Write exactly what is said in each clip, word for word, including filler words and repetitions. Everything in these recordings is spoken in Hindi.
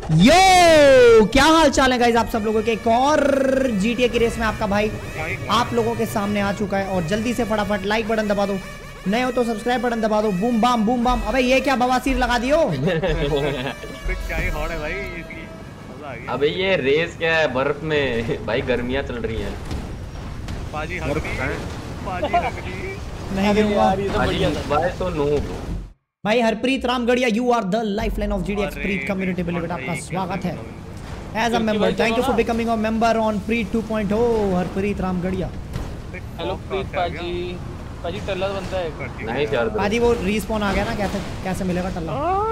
यो क्या हाल चाल है गाइस आप सब लोगों के। एक और जीटीए की रेस में आपका भाई आप लोगों के सामने आ चुका है। और जल्दी से फटाफट लाइक बटन दबा दो, नए हो तो सब्सक्राइब बटन दबा दो। Boom bam boom bam. अबे ये क्या बवासीर लगा दियो। क्या ही हॉट है भाई इसकी, मजा आ गया। अबे ये रेस क्या है बर्फ में भाई, गर्मियां चल रही हैं। पाजी हगनी पाजी हगनी नहीं गिरूंगा भाई तो नूब भाई। Harpreet Ramgarhia you are the lifeline of GDA Preet community builder, आपका स्वागत है as a member. Thank you for becoming a member on Preet two point O. Harpreet Ramgarhia hello Preet पाजी। पाजी टल्ला बनता है नहीं यार पाजी, वो रीस्पॉन आ गया ना, कैसे कैसे मिलेगा टल्ला।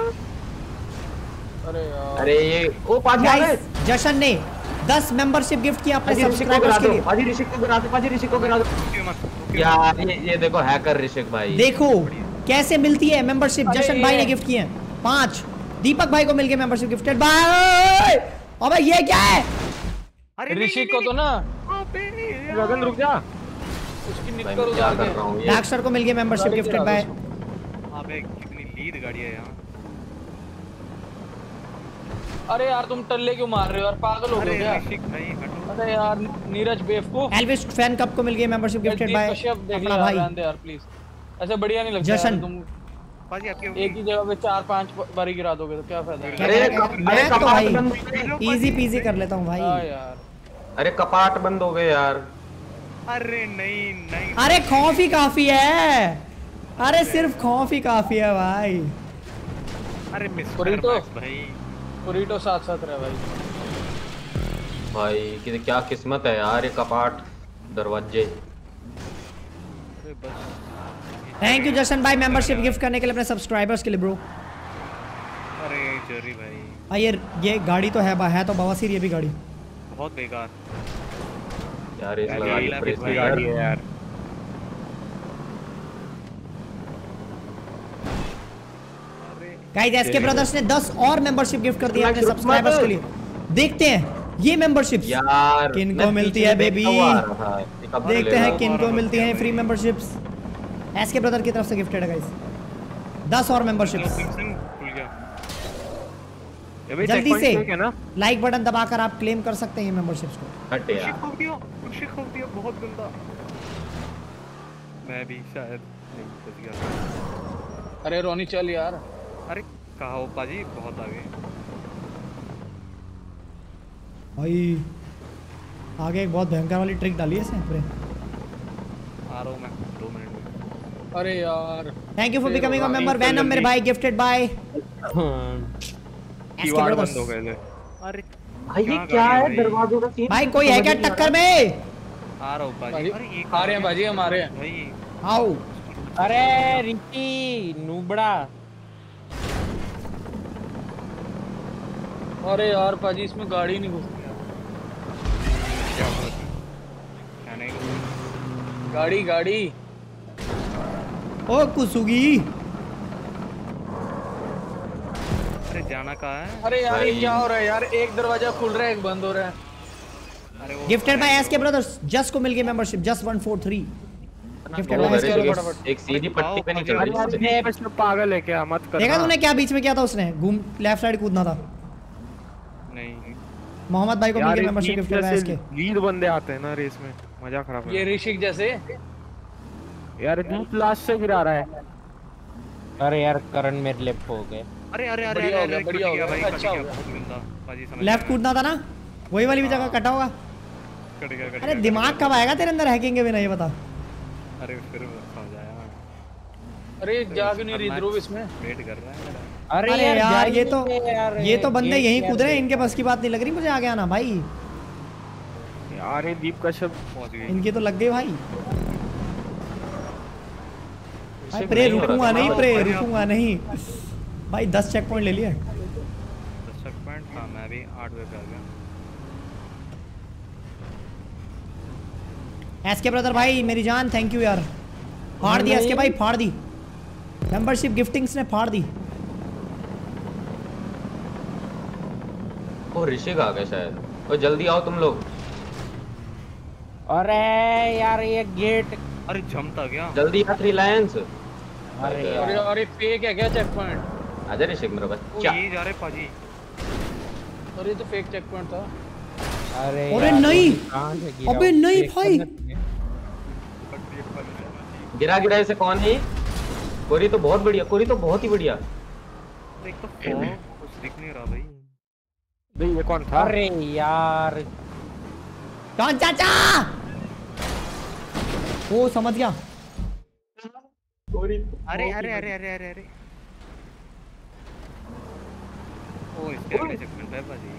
अरे यार अरे ये ओ पाजी आ गए। जशन ने दस मेंबरशिप गिफ्ट किया अपने सब्सक्राइबर्स के लिए। पाजी ऋषिक को गिरा दो, पाजी ऋषिक को गिरा दो यार। ये ये देखो हैकर ऋषिक भाई, देखो कैसे मिलती है मेंबरशिप। जशन भाई ने गिफ्ट किए हैं पांच। दीपक भाई को मिल गया मेंबरशिप गिफ्टेड बाय। अबे ये क्या है। अरे ऋषि को तो ना गगन रुक जा, उसकी निक्कर उतार के डैक्सटर को मिल गया मेंबरशिप गिफ्टेड बाय। अबे कितनी लीड गाड़ी है यहाँ। अरे यार तुम टल्ले क्यों मार रहे हो यार, पागल हो गए क्या। ऋषिक भाई हटो। अरे यार नीरज बेवकूफ। एल्विस फैन कप को मिल गया मेंबरशिप गिफ्टेड बाय अपना भाई। यार प्लीज ऐसे बढ़िया नहीं लगता जशन। तुम पाजी आपके एक ही जगह पे चार पांच बारी गिरा दोगे तो क्या फायदा है। अरे मैं तो भाई इजी पीजी कर लेता हूँ भाई। हां यार अरे कपाट बंद हो गए यार। अरे नहीं नहीं अरे खौफ ही काफी है। अरे सिर्फ खौफ ही काफी है भाई। अरे मिस पुरीटो भाई, पुरीटो साथ साथ रहे भाई। भाई कि क्या किस्मत है यार, ये कपाट दरवाजे। अरे बस थैंक यू जशन भाई मेंबरशिप गिफ्ट करने के लिए अपने सब्सक्राइबर्स के लिए ब्रो। अरे जरी भाई आ ये ये गाड़ी तो है बा है तो बवासीर ये भी गाड़ी। बहुत बेकार यार इस लगा ली प्रेस गाड़ी है यार। गाइस एसके ब्रदर्स ने दस और मेंबरशिप गिफ्ट कर दिया अपने सब्सक्राइबर्स के लिए। देखते हैं ये मेंबरशिप्स यार किनको मिलती है बेबी। देखते हैं किनको मिलती है फ्री मेंबरशिप्स। एसके ब्रदर की तरफ से गिफ्टेड है गाइस दस और मेंबरशिप्स। जल्दी से लाइक बटन दबाकर आप क्लेम कर सकते हैं ये मेंबरशिप्स को। हट यार खोल दिया खुशी खोल दिया, बहुत गंदा। मैं भी शायद नहीं फंस गया। अरे रोनी चल यार। अरे कहा हो पाजी, बहुत आगे भाई। आगे एक बहुत भयंकर वाली ट्रिक डाली है इसने पूरे। आ रहा हूं मैं दो मिनट में। अरे यार thank you for becoming a member Venom मेरे भाई गिफ्टेड बाय कीवाड़ बंद हो गए थे। अरे भाई ये क्या है दरवाजों का सीन। भाई कोई है क्या टक्कर में। आ रहा हूं पाजी। अरे एक आ रहे हैं बाजी, हम आ रहे हैं भाई। आओ अरे रिकी नूबड़ा। अरे यार पाजी इसमें गाड़ी नहीं घुसती यार। क्या बात है, क्या नहीं गाड़ी गाड़ी। ओ कुसुगी। अरे जाना कहाँ है। अरे यार ये क्या हो रहा है यार, एक दरवाजा खुल रहा है एक बंद हो रहा है। अरे वो gifted by SK brothers just को मिल गई membership just one four three. Gifted by SK एक, एक सीधी पट्टी पे नहीं चल रही है। बस पागल है क्या, मत कर। देखा तूने क्या बीच में किया था उसने, घूम लेफ्ट साइड कूदना था। नहीं मोहम्मद भाई को मिल गई membership gifted by SK. Lead बंदे आते हैं ना रेस में, मजा खराब है। ये ऋषिक जैसे यार दूध लास्ट से गिरा रहा है। अरे यार करण मेरे लेफ्ट हो गए। अरे अरे अरे बढ़िया हो गया, बढ़िया हो गया, भाई, अच्छा कट हो गया, गया। बहुत गंदा पाजी समझ। लेफ्ट कूदना था ना, वही वाली भी जगह कटा होगा। कट गया, कट अरे गया, दिमाग कट कब आएगा तेरे अंदर हैकिंग के बिना, ये बता। गया। अरे फिर समझ आया। अरे जा क्यों नहीं रही ध्रुव इसमें। वेट कर रहा है। अरे यार ये तो यार, ये तो बंदे यहीं क्या कूद रहे हैं, इनके बस की बात नहीं लग रही मुझे आगे आना भाई। यार ये दीप का शब्द पहुंच गई। इनकी तो लग गई भाई। भाई प्रे रुकूंगा नहीं, प्रे रुकूंगा नहीं भाई। दस चेक पॉइंट ले लिए। दस चेक पॉइंट था, मैं भी आठ पे आ गया। एसके ब्रदर भाई मेरी जान थैंक यू यार। फाड़ दी एसके भाई, फाड़ दी मेंबरशिप गिफ्टिंग्स ने, फाड़ दी। ओ ऋषिक आ गए शायद। ओ जल्दी आओ तुम लोग। अरे यार ये गेट। अरे जमता गया जल्दी आ रिलायंस। अरे अरे यार अरे फेक है क्या चेक पॉइंट। आजा ऋषिक मेरे ओ बच्चा। ये जा रहे पाजी। और ये तो फेक चेक पॉइंट था। अरे अरे यार, नहीं। कहाँ से गिरा अबे वो? नहीं देख भाई। कर ना। गिरा गिरा इसे कौन है? कोरी तो बहुत बढ़िया, कोरी तो बहुत ही बढ़िया। एक तो फॉग कुछ दिख नहीं रहा भाई। भाई ये कौन था? अरे यार कौन चाचा? ओ समझ गया। कोरी अरे अरे अरे अरे अरे अरे ओ इसके अगले सेगमेंट है भाई।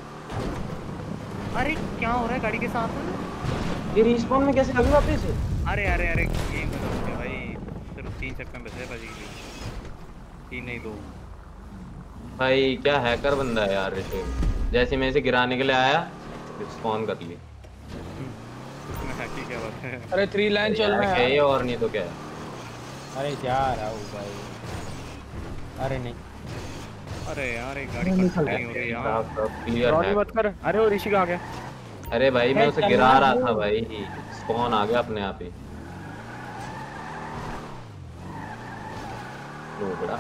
अरे क्या हो रहा है गाड़ी के साथ? ये रिस्पॉन में कैसे लगी वापस? अरे अरे अरे गेम खत्म हो गया भाई। सिर्फ तीन सेकंड बचे हैं भाजी के लिए। तीन नहीं दो। भाई क्या हैकर बंदा है यार ऋषभ। जैसे मैं इसे गिराने के लिए आया स्पॉन कर ली। उसमें हैकी क्या बात है? अरे थ्री लाइन चल रहा क्या है ये यार। और नहीं तो क्या है? अरे जा रहा हूँ भाई। अरे नहीं अरे यार एक गाड़ी खड़ी नहीं हो रही यार। क्लियर रॉनी है। मत कर। अरे वो ऋषि कहाँ गया? अरे भाई मैं अरे उसे चलना गिरा रहा दो। था भाई, स्पॉन आ गया अपने आप ही। लोगड़ा।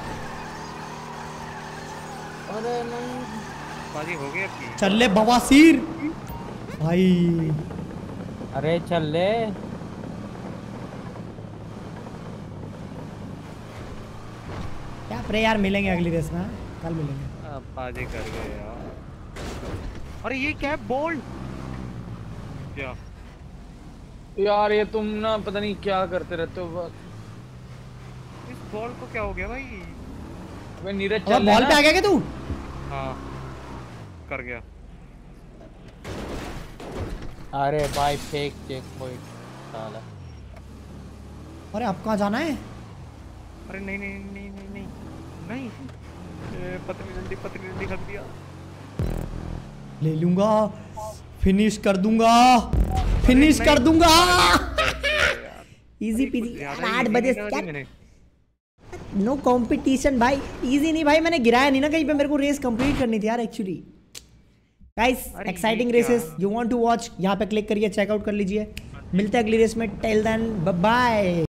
अरे नहीं। बाजी हो गई आपकी? चल ले बवासीर भाई। अरे चल ले। क्या प्रे यार, मिलेंगे अगली रेस में। हाँ? कल मिलेंगे। अब बाजी कर गए यार। अरे ये क्या है? बोल्ड क्या? यार ये तुम ना पता नहीं क्या करते रहते हो बस। इस बॉल को क्या हो गया भाई? अबे नीरज अब चल बॉल लेना। पे आ गया क्या तू? हाँ कर गया। अरे भाई फेक चेक पॉइंट साला। अरे अब कहाँ जाना है? अरे नहीं नहीं नहीं नहीं नहीं नहीं ए, पतली डंडी पतली डंडी खा दिया। ले लूंगा, फिनिश कर दूंगा, फिनिश कर दूंगा। Easy peasy. आठ बजे क्या? नो कंपटीशन भाई। इजी नहीं भाई, मैंने गिराया नहीं ना कहीं पे। मेरे को रेस कंप्लीट करनी थी यार एक्चुअली। गाइस अरे एक्साइटिंग ये क्या? Races you want to watch, यहाँ पे क्लिक करिए, चेकआउट कर लीजिए। मिलते हैं अगली रेस में। Till then bye bye.